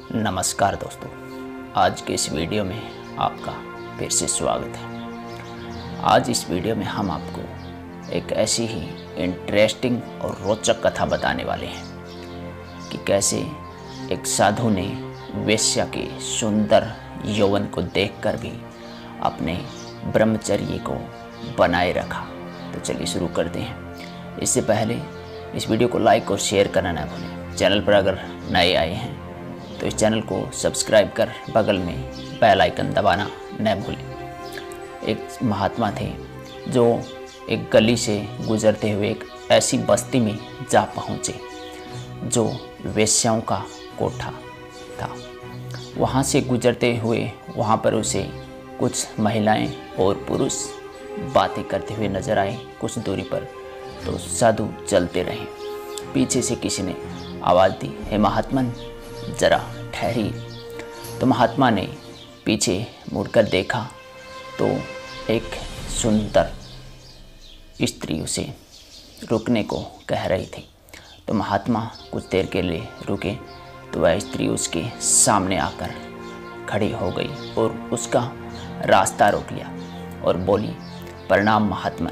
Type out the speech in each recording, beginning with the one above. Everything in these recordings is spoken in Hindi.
नमस्कार दोस्तों, आज के इस वीडियो में आपका फिर से स्वागत है। आज इस वीडियो में हम आपको एक ऐसी ही इंटरेस्टिंग और रोचक कथा बताने वाले हैं कि कैसे एक साधु ने वेश्या के सुंदर यौवन को देखकर भी अपने ब्रह्मचर्य को बनाए रखा। तो चलिए शुरू करते हैं। इससे पहले इस वीडियो को लाइक और शेयर करना न भूलें। चैनल पर अगर नए आए हैं तो इस चैनल को सब्सक्राइब कर बगल में बेल आइकन दबाना न भूलें। एक महात्मा थे जो एक गली से गुजरते हुए एक ऐसी बस्ती में जा पहुँचे जो वेश्याओं का कोठा था। वहाँ से गुजरते हुए वहाँ पर उसे कुछ महिलाएं और पुरुष बातें करते हुए नजर आए कुछ दूरी पर। तो साधु चलते रहे। पीछे से किसी ने आवाज़ दी, हे महात्मन जरा ठहरिए। तो महात्मा ने पीछे मुड़कर देखा तो एक सुंदर स्त्री उसे रुकने को कह रही थी। तो महात्मा कुछ देर के लिए रुके तो वह स्त्री उसके सामने आकर खड़ी हो गई और उसका रास्ता रोक लिया और बोली, प्रणाम महात्मन।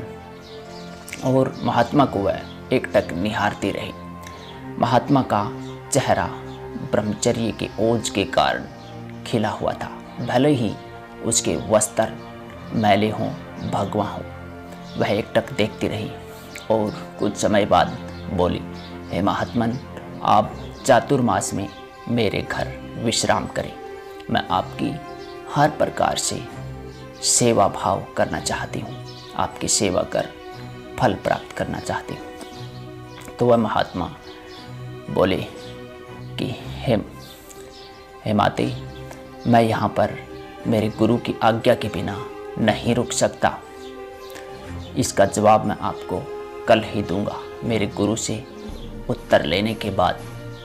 और महात्मा को वह एकटक निहारती रही। महात्मा का चेहरा ब्रह्मचर्य के ओज के कारण खिला हुआ था। भले ही उसके वस्त्र मैले हों भगवा हों, वह एकटक देखती रही और कुछ समय बाद बोली, हे महात्मन, आप चातुर्मास में मेरे घर विश्राम करें। मैं आपकी हर प्रकार से सेवा भाव करना चाहती हूँ, आपकी सेवा कर फल प्राप्त करना चाहती हूँ। तो वह महात्मा बोले कि हे माते, मैं यहाँ पर मेरे गुरु की आज्ञा के बिना नहीं रुक सकता। इसका जवाब मैं आपको कल ही दूंगा। मेरे गुरु से उत्तर लेने के बाद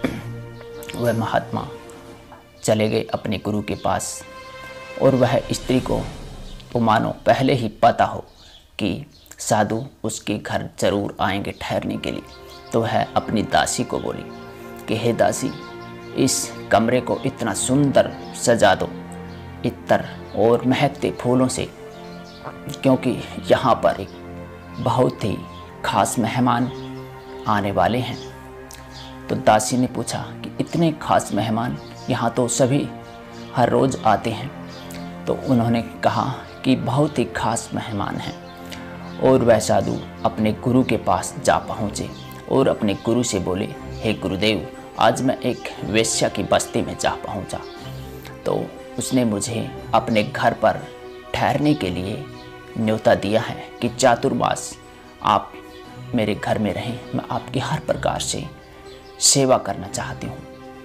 वह महात्मा चले गए अपने गुरु के पास। और वह स्त्री को तो मानो पहले ही पता हो कि साधु उसके घर जरूर आएंगे ठहरने के लिए। तो वह अपनी दासी को बोली कि हे दासी, इस कमरे को इतना सुंदर सजा दो इत्र और महकते फूलों से, क्योंकि यहाँ पर एक बहुत ही खास मेहमान आने वाले हैं। तो दासी ने पूछा कि इतने खास मेहमान, यहाँ तो सभी हर रोज़ आते हैं। तो उन्होंने कहा कि बहुत ही खास मेहमान हैं। और वह साधु अपने गुरु के पास जा पहुँचे और अपने गुरु से बोले, हे गुरुदेव, आज मैं एक वेश्या की बस्ती में जा पहुंचा। तो उसने मुझे अपने घर पर ठहरने के लिए न्योता दिया है कि चातुर्मास आप मेरे घर में रहें। मैं आपकी हर प्रकार से सेवा करना चाहती हूँ।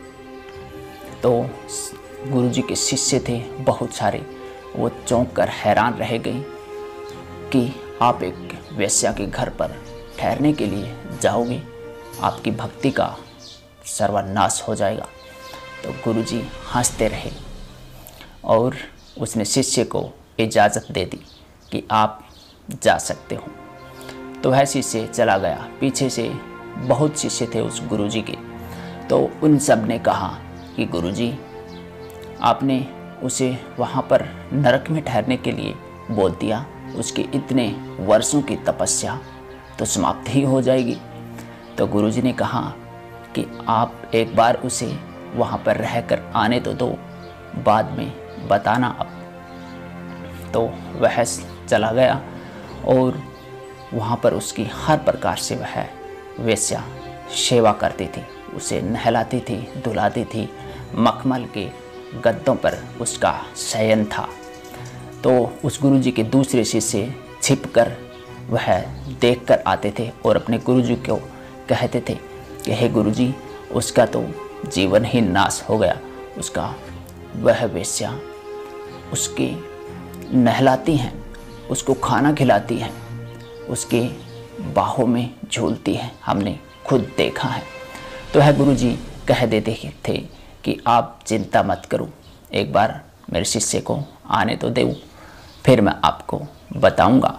तो गुरुजी के शिष्य थे बहुत सारे, वो चौंक कर हैरान रह गई कि आप एक वेश्या के घर पर ठहरने के लिए जाओगे, आपकी भक्ति का सर्वनाश हो जाएगा। तो गुरुजी हंसते रहे और उसने शिष्य को इजाज़त दे दी कि आप जा सकते हो। तो वह शिष्य चला गया। पीछे से बहुत शिष्य थे उस गुरुजी के। तो उन सब ने कहा कि गुरुजी, आपने उसे वहाँ पर नरक में ठहरने के लिए बोल दिया, उसके इतने वर्षों की तपस्या तो समाप्त ही हो जाएगी। तो गुरुजी ने कहा कि आप एक बार उसे वहाँ पर रहकर आने तो दो, बाद में बताना अब। तो वह चला गया और वहाँ पर उसकी हर प्रकार से वह वेश्या सेवा करती थी। उसे नहलाती थी, धुलाती थी, मखमल के गद्दों पर उसका शयन था। तो उस गुरुजी के दूसरे शिष्य छिपकर वह देखकर आते थे और अपने गुरुजी को कहते थे कि हे गुरुजी, उसका तो जीवन ही नाश हो गया। उसका वह वेश्या उसके नहलाती हैं, उसको खाना खिलाती हैं, उसके बाहों में झूलती हैं, हमने खुद देखा है। तो वह गुरुजी कह देते थे कि आप चिंता मत करो, एक बार मेरे शिष्य को आने तो दो, फिर मैं आपको बताऊंगा।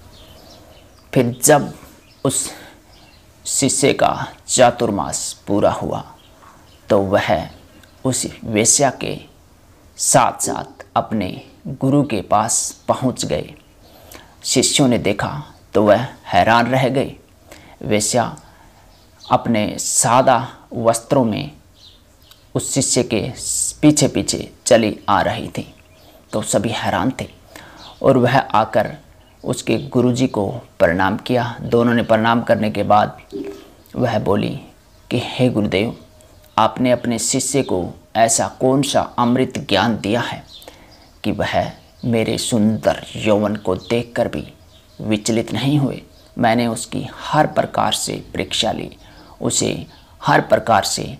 फिर जब उस शिष्य का चातुर्मास पूरा हुआ तो वह उस वेश्या के साथ साथ अपने गुरु के पास पहुंच गए। शिष्यों ने देखा तो वह हैरान रह गए। वेश्या अपने सादा वस्त्रों में उस शिष्य के पीछे पीछे चली आ रही थी, तो सभी हैरान थे और वह आकर उसके गुरुजी को प्रणाम किया। दोनों ने प्रणाम करने के बाद वह बोली कि हे गुरुदेव, आपने अपने शिष्य को ऐसा कौन सा अमृत ज्ञान दिया है कि वह मेरे सुंदर यौवन को देखकर भी विचलित नहीं हुए। मैंने उसकी हर प्रकार से परीक्षा ली, उसे हर प्रकार से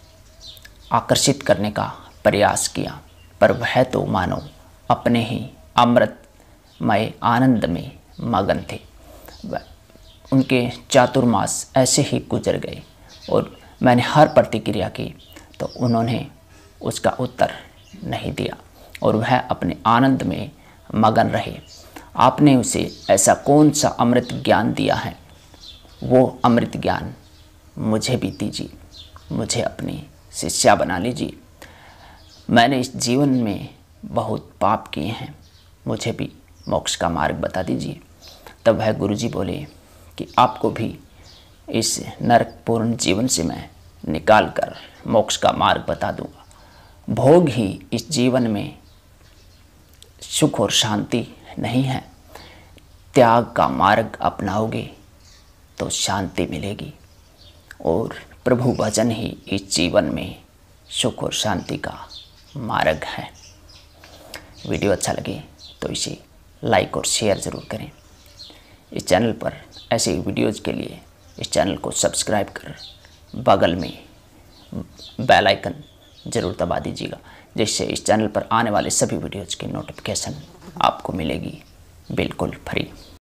आकर्षित करने का प्रयास किया, पर वह तो मानो अपने ही अमृतमय आनंद में मगन थे। उनके चातुर्मास ऐसे ही गुजर गए और मैंने हर प्रतिक्रिया की तो उन्होंने उसका उत्तर नहीं दिया और वह अपने आनंद में मगन रहे। आपने उसे ऐसा कौन सा अमृत ज्ञान दिया है, वो अमृत ज्ञान मुझे भी दीजिए, मुझे अपनी शिष्या बना लीजिए। मैंने इस जीवन में बहुत पाप किए हैं, मुझे भी मोक्ष का मार्ग बता दीजिए। तब वह गुरुजी बोले कि आपको भी इस नरकपूर्ण जीवन से मैं निकाल कर मोक्ष का मार्ग बता दूंगा। भोग ही इस जीवन में सुख और शांति नहीं है। त्याग का मार्ग अपनाओगे तो शांति मिलेगी और प्रभु भजन ही इस जीवन में सुख और शांति का मार्ग है। वीडियो अच्छा लगे तो इसे लाइक और शेयर ज़रूर करें। इस चैनल पर ऐसे वीडियोज़ के लिए इस चैनल को सब्सक्राइब कर बगल में बेल आइकन ज़रूर दबा दीजिएगा, जिससे इस चैनल पर आने वाले सभी वीडियोज़ की नोटिफिकेशन आपको मिलेगी बिल्कुल फ्री।